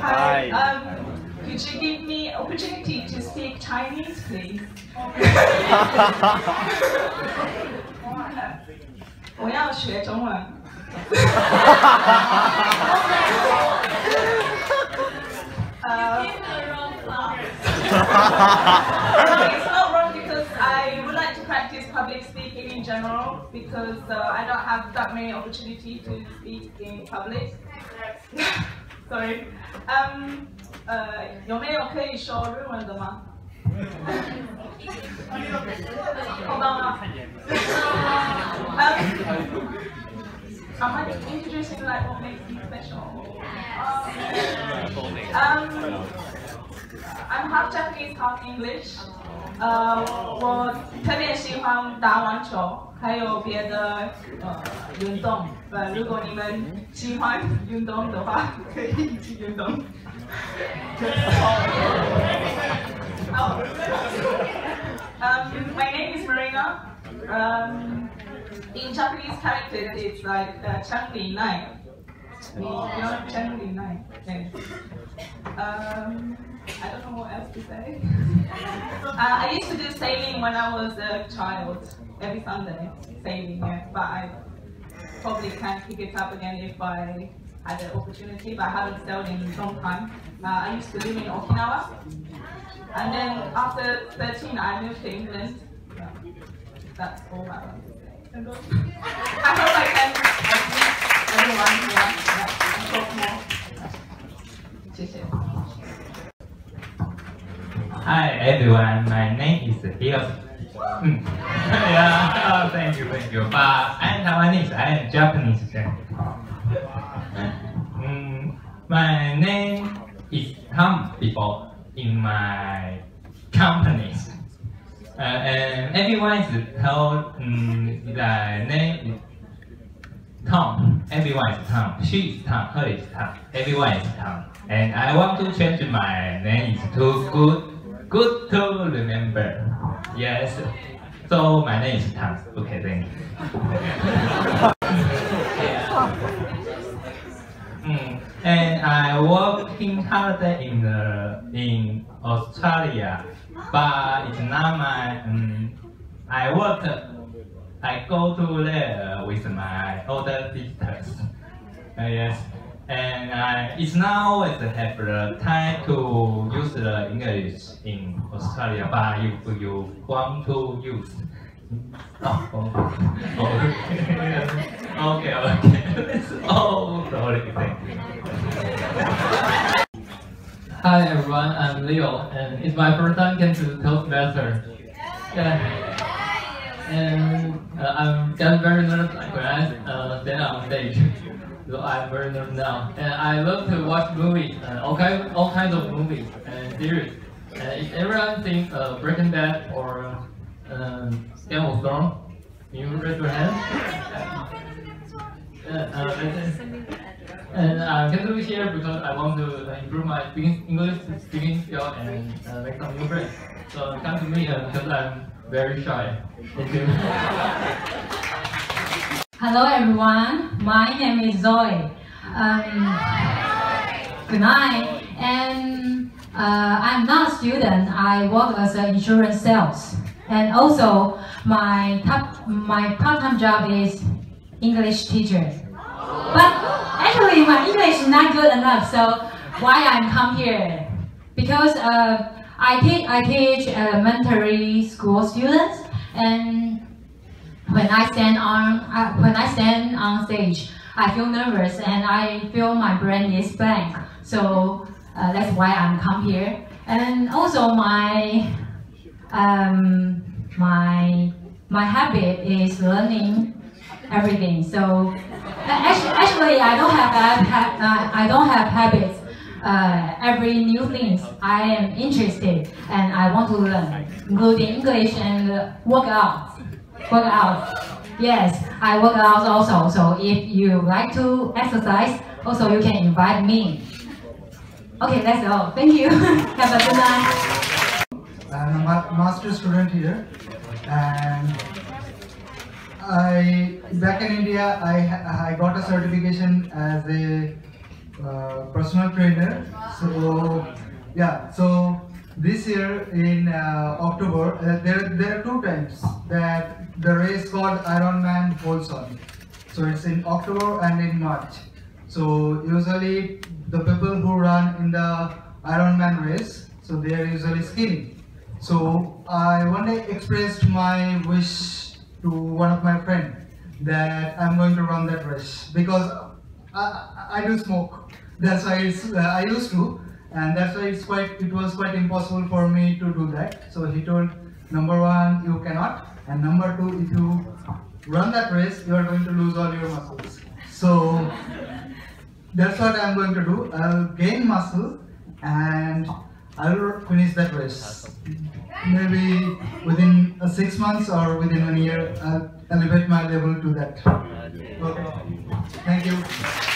Hi. Could you give me opportunity to speak Chinese, please? 我要学中文。It's not wrong because I would like to practice public speaking in general because I don't have that many opportunities to speak in public. Sorry. 有没有可以说日文的吗？好吧。Am I introducing like what makes me special? I'm half Japanese, half English. 我特别喜欢打网球，还有别的运动。如果你们喜欢运动的话，可以一起运动。My name is Marina. In Japanese characters, it's like Changli Nai. Changli Nai. I don't know what else to say. I used to do sailing when I was a child, every Sunday, sailing, yeah, but I probably can't pick it up again if I had the opportunity, but I haven't sailed in a long time. I used to live in Okinawa, and then after 13 I moved to England. Yeah, that's all I want to say. I hope I can meet everyone here and talk more. 谢谢。 Hi everyone, my name is Hios. Yeah, thank you. But I am Taiwanese, I am Japanese. My name is Tom before in my companies. And everyone is told the name is Tom. Everyone is Tom. She is Tom. Her is Tom. Everyone is Tom. And I want to change my name to good to remember. Yes. So my name is Tom. Okay, thank you. And I working holiday in Australia, but it's not my. I go to there with my older sisters. Yes. And it's not always have the time to use the English in Australia, but if you want to use, okay. Sorry. Thank you. Hi everyone, I'm Leo, and it's my first time came to Toastmaster. Yeah. And I'm just very nervous when I stand on stage. So I'm very nervous now. And I love to watch movies, all kinds of movies and series. And if everyone thinks Breaking Bad or Game of Thrones, can you raise your hand? And I came to here because I want to improve my English speaking skill and make some new friends. So come to me because I'm very shy. Thank you. Hello everyone, my name is Zoe. Good night. And I'm not a student. I work as an insurance sales. And also my part-time job is English teacher. But actually my English is not good enough, so why I'm come here? Because I teach elementary school students, and when I stand on stage, I feel nervous and I feel my brain is blank. So that's why I'm come here. And also my habit is learning everything. So actually, I don't have habits. Every new things I am interested and I want to learn, including English and workout. Yes, I work out also. So if you like to exercise, also you can invite me. Okay, that's all. Thank you. Have a good night. I'm a master student here, and back in India I got a certification as a personal trainer. So yeah, so this year in October, there are 2 times that the race called Ironman holds on. So it's in October and in March. So usually the people who run in the Ironman race, so they are usually skinny. So I one day expressed my wish to one of my friends that I'm going to run that race because I do smoke. That's why I used to, and that's why it was quite impossible for me to do that. So he told, number 1, you cannot, and number 2, if you run that race, you are going to lose all your muscles. So that's what I'm going to do. I'll gain muscle and I'll finish that race. Maybe within 6 months or within 1 year, I'll elevate my level to that. Okay. Thank you.